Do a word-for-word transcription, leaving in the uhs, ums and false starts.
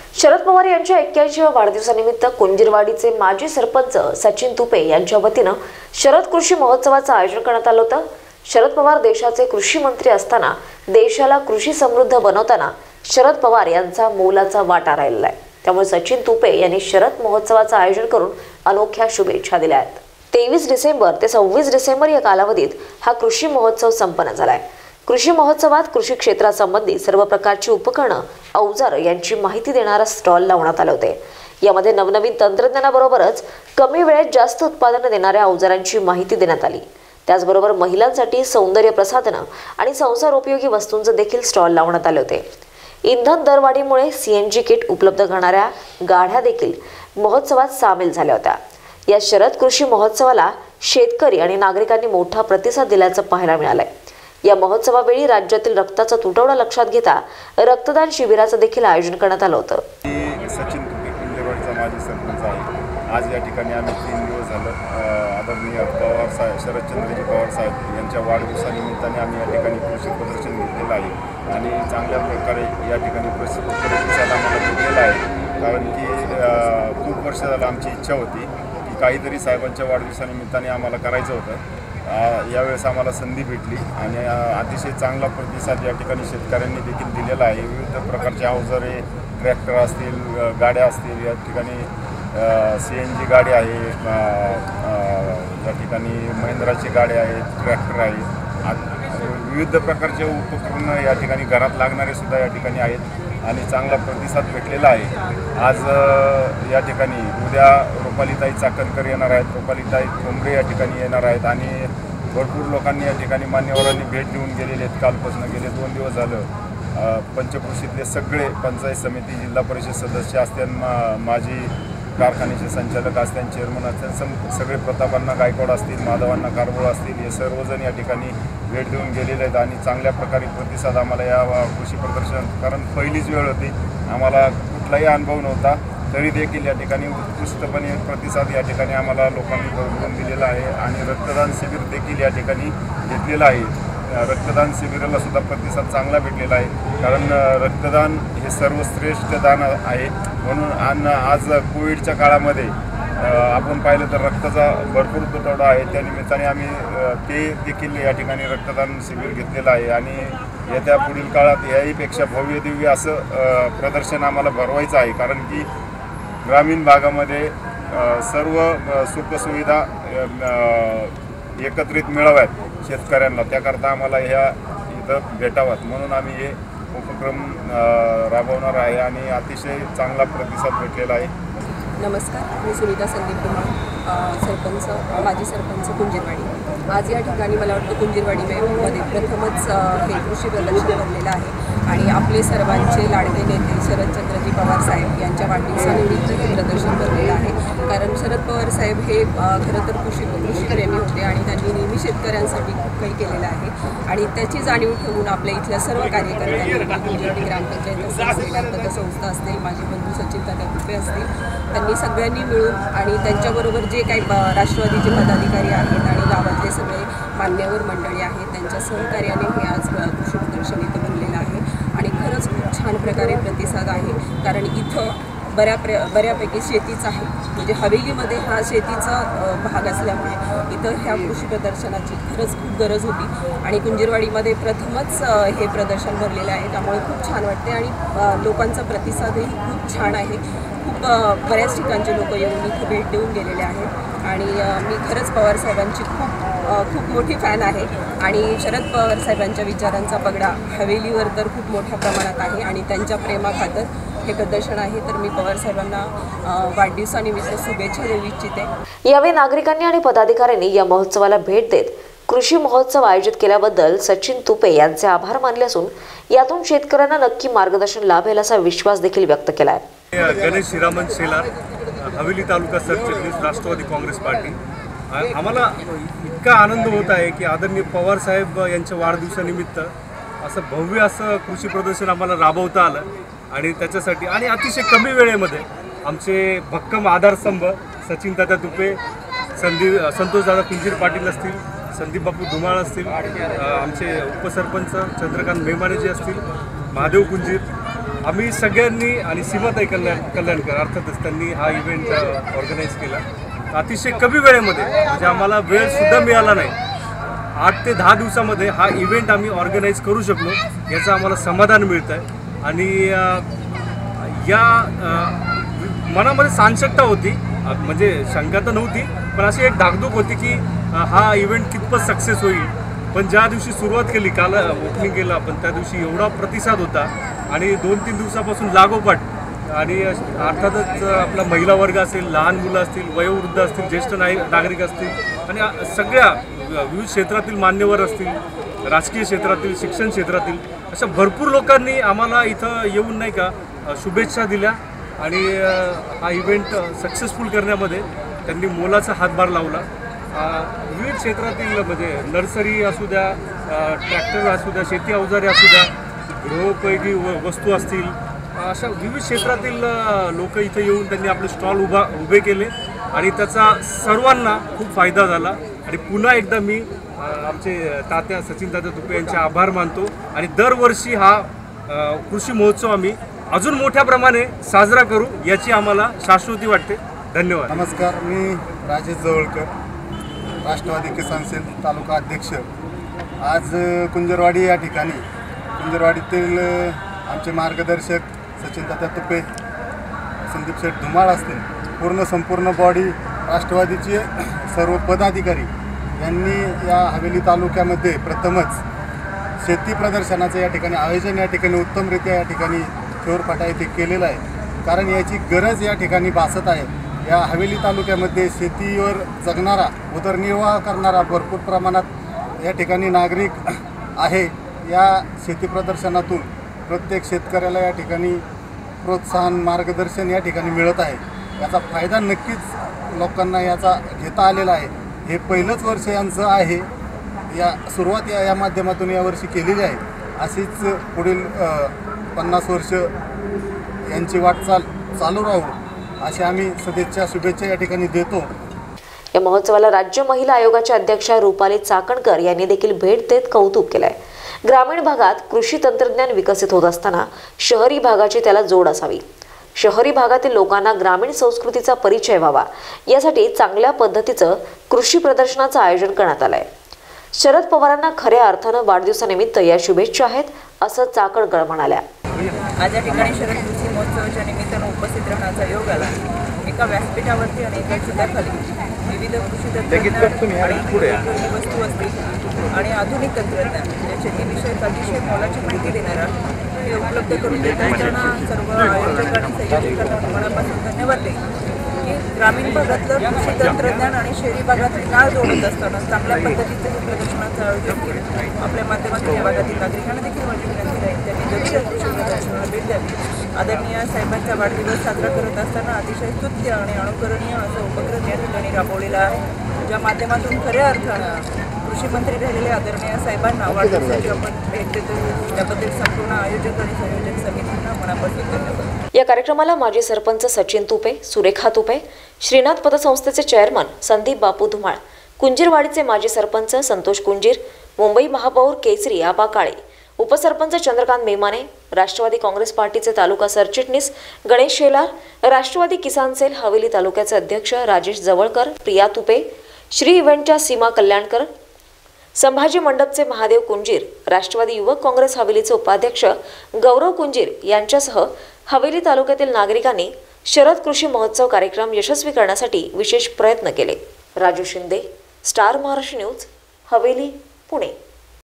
शरद पवार यांच्या एक्क्याऐंशीव्या वाढदिवसानिमित्त कुंजीरवाडीचे माजी सरपंच सचिन तुपे यांच्या वतीनं शरद कृषी महोत्सवाचं आयोजन करण्यात आलं होतं। शरद पवार देशाचे कृषी मंत्री असताना देशाला कृषी समृद्ध बनवताना शरद पवार यांचा मोलाचा वाटा राहिलेला आहे। त्यामुळे सचिन तुपे यांनी शरद महोत्सवाचं आयोजन करून अनोख्या शुभेच्छा दिल्या आहेत। तेवीस डिसेंबर ते सव्वीस डिसेंबर या कालावधीत हा कृषी महोत्सव संपन्न झालाय। कृषी महोत्सवात कृषी क्षेत्रासंबंधी सर्व प्रकारची उपकरणं, अवजार यांची माहिती देणारा स्टॉल लावण्यात आले होते। यामध्ये नवनवीन तंत्रज्ञानाबरोबरच कमी वेळेत जास्त उत्पादन देणाऱ्या अवजारांची माहिती देण्यात आली। त्याचबरोबर महिलांसाठी सौंदर्य प्रसाधनं आणि संसार उपयोगी वस्तूंचे देखील स्टॉल लावण्यात आले होते। इंधन दरवाढीमुळे सीएनजी किट उपलब्ध करणाऱ्या गाड्या देखील महोत्सवात सामील झाल्या होत्या। या शरद कृषी महोत्सवाला शेतकरी आणि नागरिकांनी मोठा प्रतिसाद दिल्याचं पाहायला मिळालंय। या महोत्सवावेळी राज्यातील रक्ताचा तुटवडा लक्षात घेता रक्तदान शिबिराचं देखील आयोजन करण्यात आलं होतं। सचिन तुपे कुंजीरवाडीचा माजी सरपंच आहे। आज या ठिकाणी आम्ही तीन दिवस झालं आदरणीय पवार साहेब शरदचंद्रजी पवार साहेब यांच्या वाढदिवसानिमित्ताने आम्ही या ठिकाणी कृषी प्रदर्शन घेतलेलं आहे आणि चांगल्या प्रकारे या ठिकाणी प्रतिसाद आम्हाला भेटलेला आहे। कारण की खूप वर्ष झालं आमची इच्छा होती की काहीतरी साहेबांच्या वाढदिवसानिमित्ताने आम्हाला करायचं होतं। यावेळेस आम्हाला संधी भेटली आणि अतिशय चांगला प्रतिसाद या ठिकाणी शेतकऱ्यांनी देखील दिलेला आहे। विविध प्रकारचे अवजारे, ट्रॅक्टर असतील, गाड्या असतील, या ठिकाणी सी एन जी गाडी आहे, या ठिकाणी महिंद्राची गाडी आहेत, ट्रॅक्टर आहेत, विविध प्रकारचे उपकरणं या ठिकाणी घरात लागणारे सुद्धा या ठिकाणी आहेत आणि चांगला प्रतिसाद भेटलेला आहे। आज या ठिकाणी उद्या रुपालीताई चाकणकर येणार आहेत, रुपालीताई ठोंबरे या ठिकाणी येणार आहेत आणि भरपूर लोकांनी या ठिकाणी मान्यवरांनी भेट देऊन गेलेले आहेत। कालपासून गेले दोन दिवस झालं पंचकृषीतले सगळे पंचायत समिती, जिल्हा परिषद सदस्य असतील, मा माजी कारखान्याचे संचालक असतील, चेअरमन असतील, सगळे प्रतापांना गायकवाड असतील, माधवांना कारबोळ असतील, हे सर्वजण या ठिकाणी भेट देऊन गेलेले आहेत आणि चांगल्या प्रकारे प्रतिसाद आम्हाला या कृषी प्रदर्शन, कारण पहिलीच वेळ होती, आम्हाला कुठलाही अनुभव नव्हता, तरी देखील या ठिकाणी उत्कृष्टपणे प्रतिसाद या ठिकाणी आम्हाला लोकांनी करून दिलेला आहे आणि रक्तदान शिबिर देखील या ठिकाणी घेतलेलं आहे। रक्तदान शिबिराला सुद्धा प्रतिसाद चांगला भेटलेला आहे, कारण रक्तदान हे सर्वश्रेष्ठ दान आहे। म्हणून आणि आज कोविडच्या काळामध्ये आपण पाहिलं तर रक्ताचा भरपूर तुटवडा आहे, त्या निमित्ताने आम्ही ते देखील या ठिकाणी रक्तदान शिबिर घेतलेलं आहे आणि येत्या पुढील काळात याहीपेक्षा भव्य दिव्य असं प्रदर्शन आम्हाला भरवायचं आहे। कारण की ग्रामीण भागामध्ये सर्व सुखसुविधा एकत्रित मिळाव्यात शेतकऱ्यांना, त्याकरता आम्हाला ह्या इथं भेटाव्यात म्हणून आम्ही हे उपक्रम राबवणार आहे आणि अतिशय चांगला प्रतिसाद भेटलेला आहे। नमस्कार, मी सुनीता संदीप कुमार, सरपंच माजी सरपंच कुंजीरवाडी। आज या ठिकाणी मला वाटतं कुंजीरवाडीमध्ये प्रथमच हे कृषी प्रदर्शन भरलेलं आहे आणि आपले सर्वांचे लाडके नेते शरदचंद्रजी पवार साहेब यांच्या वाढदिवसानिमित्त हे प्रदर्शन भरलेलं आहे। कारण शरद पवार साहेब हे खरं तर कृषी कृषीप्रेमी होते आणि त्यांनी नेहमी शेतकऱ्यांसाठी खूप काही केलेलं आहे आणि त्याची जाणीव ठेवून आपल्या इथल्या सर्व कार्यकर्त्यांनी, कुंजीरवाडी ग्रामपंचायत असतील, गणपती संस्था असतील, माझे बंधू सचिन तात्या तुपे असतील, त्यांनी सगळ्यांनी मिळून आणि त्यांच्याबरोबर जे काही राष्ट्रवादीचे पदाधिकारी आहेत आणि गावातले सगळे मान्यवर मंडळी आहेत, त्यांच्या सहकार्याने हे आज कृषी प्रदर्शन इथं बनलेलं आहे आणि खरंच खूप छान प्रकारे प्रतिसाद आहे। कारण इथं बऱ्या प्र बऱ्यापैकी शेतीच आहे, म्हणजे हवेलीमध्ये हा शेतीचा भाग असल्यामुळे इथं ह्या कृषी प्रदर्शनाची खरंच खूप गरज होती आणि कुंजीरवाडीमध्ये प्रथमच हे प्रदर्शन भरलेलं आहे, त्यामुळे खूप छान वाटते आणि लोकांचा प्रतिसादही खूप छान आहे। खूप बऱ्याच ठिकाणचे लोक येऊन इथे भेट देऊन गेलेले आहेत आणि मी खरंच पवारसाहेबांची खूप खूप मोठी फॅन आहे आणि शरद पवार साहेबांच्या विचारांचा पगडा हवेलीवर तर खूप मोठ्या प्रमाणात आहे आणि त्यांच्या प्रेमाखातर हे प्रदर्शन आहे। तर मी पवार साहेबांना वाढदिवसानिमित्त शुभेच्छा देऊ इच्छिते। यावेळी नागरिकांनी आणि पदाधिकाऱ्यांनी या महोत्सवाला भेट देत कृषी महोत्सव आयोजित केल्याबद्दल सचिन तुपे यांचे आभार मानले असून यातून शेतकऱ्यांना नक्की मार्गदर्शन लाभेल असा विश्वास देखील व्यक्त केला आहे। गणेश श्रीरामन शेलार, हवेली तालुका सरचिटणीस, राष्ट्रवादी काँग्रेस पार्टी। आम्हाला इतका आनंद होत आहे की आदरणीय पवार साहेब यांच्या वाढदिवसानिमित्त असं भव्य असं कृषी प्रदर्शन आम्हाला राबवता आलं आणि त्याच्यासाठी आणि अतिशय कमी वेळेमध्ये आमचे भक्कम आधारस्तंभ सचिन तात्या तुपे, संदीप संतोषदादा कुंजीर पाटील असतील, संदीप बापू धुमाळ असतील, आमचे उपसरपंच चंद्रकांत मेमानेजी असतील, महादेव कुंजीर, आम्ही सगळ्यांनी आणि सीमाताई कल्याण कल्याणकर अर्थातच त्यांनी हा इव्हेंट ऑर्गनाईज केला अतिशय कमी वेळेमध्ये, म्हणजे आम्हाला वेळसुद्धा मिळाला नाही. आठ ते दहा दिवसामध्ये हा इव्हेंट आम्ही ऑर्गनाईज करू शकलो, याचं आम्हाला समाधान मिळतं आहे. आणि या मनामध्ये सानशक्ता होती, म्हणजे शंका तर नव्हती, पण अशी एक धाकधूक होती की हा इव्हेंट कितपत सक्सेस होईल. पण ज्या दिवशी सुरुवात केली, काल ओपनिंग केलं आपण, त्या दिवशी एवढा प्रतिसाद होता आणि दोन तीन दिवसापासून लागोपाठ, आणि अर्थातच आपला महिला वर्ग असेल, लहान मुलं असतील, वयोवृद्ध असतील, ज्येष्ठ नाय नागरिक असतील आणि सगळ्या विविध क्षेत्रातील मान्यवर असतील, राजकीय क्षेत्रातील, शिक्षण क्षेत्रातील, अशा भरपूर लोकांनी आम्हाला इथं येऊन नाही का शुभेच्छा दिल्या आणि हा इव्हेंट सक्सेसफुल करण्यामध्ये त्यांनी मोलाचा हातभार लावला. विविध क्षेत्रातील म्हणजे नर्सरी असू द्या, ट्रॅक्टर असू द्या, शेती अवजारे असू द्या, गृहोपयोगी व वस्तू असतील, अशा विविध क्षेत्रातील लोक इथं येऊन त्यांनी आपले स्टॉल उभा उभे केले आणि त्याचा सर्वांना खूप फायदा झाला. आणि पुन्हा एकदा मी आमचे तात्या सचिन दादा तुपे यांचे आभार मानतो आणि दरवर्षी हा कृषी महोत्सव आम्ही अजून मोठ्या प्रमाणे साजरा करू याची आम्हाला शाश्वती वाटते. धन्यवाद. नमस्कार, मी राजेश जवळकर, राष्ट्रवादी किसान सेल तालुका अध्यक्ष. आज कुंजरवाडी या ठिकाणी कुंजरवाडीतील आमचे मार्गदर्शक सचिन दादा तुपे, संदीप शेठ धुमाळ असतील, पूर्ण संपूर्ण बॉडी राष्ट्रवादीचे सर्व पदाधिकारी यांनी या हवेली तालुक्यामध्ये प्रथमच शेती प्रदर्शनाचं या ठिकाणी आयोजन या ठिकाणी उत्तमरित्या या ठिकाणी चोरफाटा येथे केलेलं आहे. कारण याची गरज या ठिकाणी भासत आहे. या हवेली तालुक्यामध्ये शेतीवर जगणारा, उदरनिर्वाह करणारा भरपूर प्रमाणात या ठिकाणी नागरिक आहे. या शेती प्रदर्शनातून प्रत्येक शेतकऱ्याला या ठिकाणी प्रोत्साहन, मार्गदर्शन या ठिकाणी मिळत आहे. याचा फायदा नक्कीच लोकांना याचा घेता आलेला आहे. हे पहिलंच वर्ष यांचं आहे. या सुरुवात या या माध्यमातून यावर्षी केलेली आहे. अशीच पुढील पन्नास वर्ष यांची वाटचाल चालू राहू अशी आम्ही सदिच्छा, शुभेच्छा या ठिकाणी देतो. या महोत्सवाला राज्य महिला आयोगाच्या अध्यक्षा रुपाली चाकणकर यांनी देखील भेट देत कौतुक केलंय. ग्रामीण भागात कृषी तंत्रज्ञान विकसित होत असताना शहरी भागाची त्याला जोड असावी. शहरी भागातील लोकांना ग्रामीण संस्कृतीचा परिचय व्हावा यासाठी चांगल्या पद्धतीचं कृषी प्रदर्शनाचं आयोजन करण्यात आलंय. शरद पवारांना खऱ्या अर्थानं वाढदिवसानिमित्त या शुभेच्छा आहेत असं चाकणकर म्हणाल्या. आज या ठिकाणी शरद कृषी महोत्सवाच्या निमित्तानं उपस्थित राहण्याचा योग आला. एका व्यासपीठावरती आणि एका छताखाली विविध कृषी तंत्रज्ञान आणि वस्तू असतील आणि आधुनिक तंत्रज्ञान या शेतीविषयक अतिशय मोलाची माहिती देणारा हे उपलब्ध करून देत असताना सर्व आयोजक आणि संयोजकांना मनापासून धन्यवाद देईल की ग्रामीण भागातलं कृषी तंत्रज्ञान आणि शहरी भागातील नाळ जोडत असताना चांगल्या पद्धतीचं हे प्रदर्शनाचं आयोजन केलं. आपल्या माध्यमातून या भागातील नागरिकांना देखील माझी विनंती राहील त्यांनी जरूर कृषी प्रदर्शनाला भेट द्यावी. आदरणीय साहेबांचा वाढदिवस साजरा करत असताना अतिशय स्तुत्य आणि अनुकरणीय असा उपक्रम या ठिकाणी राबवलेला आहे, ज्या माध्यमातून खऱ्या अर्थानं कृषी मंत्री राहिलेल्या आदरणीय साहेबांना वाढदिवसाची आपण भेट देतो. त्याबद्दल संपूर्ण आयोजक आणि संयोजक समितींना मनापासून धन्यवाद. या कार्यक्रमाला माजी सरपंच सचिन तुपे, सुरेखा तुपे, श्रीनाथ पतसंस्थेचे चेअरमन संदीप बापू धुमाळ, कुंजीरवाडीचे माजी सरपंच संतोष कुंजीर, मुंबई महापौर केसरी आबा काळे, उपसरपंच चंद्रकांत मेमाने, राष्ट्रवादी काँग्रेस पार्टीचे तालुका सरचिटणीस गणेश शेलार, राष्ट्रवादी किसान सेल हवेली तालुक्याचे अध्यक्ष राजेश जवळकर, प्रिया तुपे, श्री इव्हेंटच्या सीमा कल्याणकर, संभाजी मंडपचे महादेव कुंजीर, राष्ट्रवादी युवक काँग्रेस हवेलीचे उपाध्यक्ष गौरव कुंजीर यांच्यासह हवेली तालुक्यातील नागरिकांनी शरद कृषी महोत्सव कार्यक्रम यशस्वी करण्यासाठी विशेष प्रयत्न केले. Raju Shinde, star Maharashtra news, Haveli, Pune.